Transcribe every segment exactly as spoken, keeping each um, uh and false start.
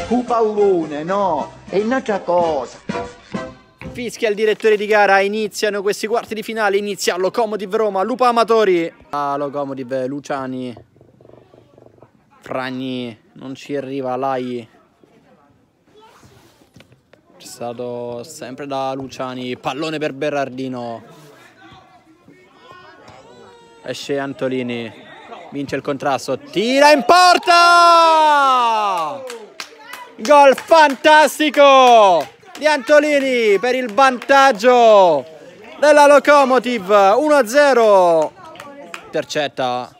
un pallone, no, è un'altra cosa. Fischia il direttore di gara, iniziano questi quarti di finale, inizia Lokomotiv Roma, Lupa Amatori. Ah, Lokomotiv, Luciani, Fragni, non ci arriva, Lai. C'è stato sempre da Luciani, pallone per Berardino. Esce Antolini, vince il contrasto, tira in porta! Gol fantastico di Antolini per il vantaggio della Lokomotiv, uno a zero. Intercetta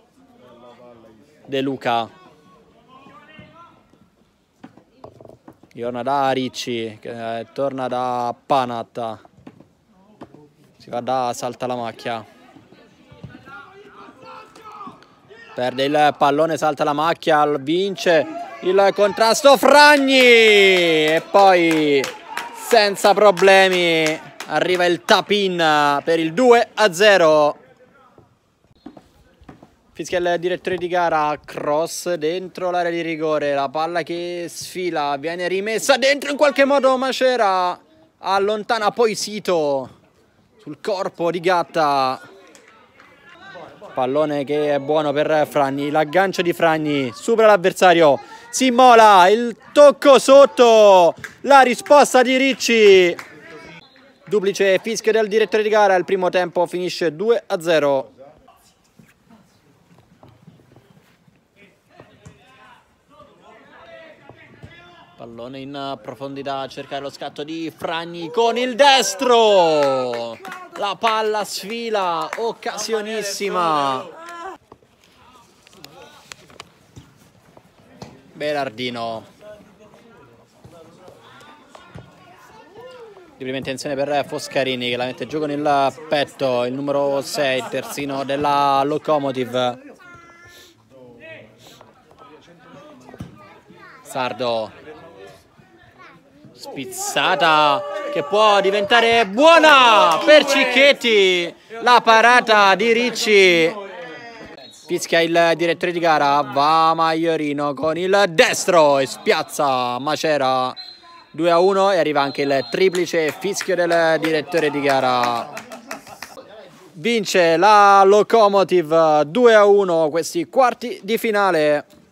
De Luca. Torna da Ricci, che eh, torna da Panat. Si va da Salta la Macchia. Perde il pallone, salta la macchia, vince il contrasto Fragni e poi senza problemi arriva il tap-in per il due a zero. Fischia il direttore di gara, cross dentro l'area di rigore, la palla che sfila, viene rimessa dentro in qualche modo Macera, allontana poi Sito sul corpo di Gatta. Pallone che è buono per Fragni, l'aggancio di Fragni, supera l'avversario, si immola, il tocco sotto, la risposta di Ricci. Duplice fischio del direttore di gara, il primo tempo finisce due a zero. Pallone in profondità a cercare lo scatto di Fragni con il destro. La palla sfila, occasionissima. Berardino. Di prima intenzione per Foscarini che la mette giù con il petto, il numero sei, terzino della Lokomotiv. Sardo. Spizzata che può diventare buona per Cicchetti, la parata di Ricci. Fischia il direttore di gara, va Maiorino con il destro e spiazza Macera, due a uno, e arriva anche il triplice fischio del direttore di gara. Vince la Lokomotiv due a uno questi quarti di finale.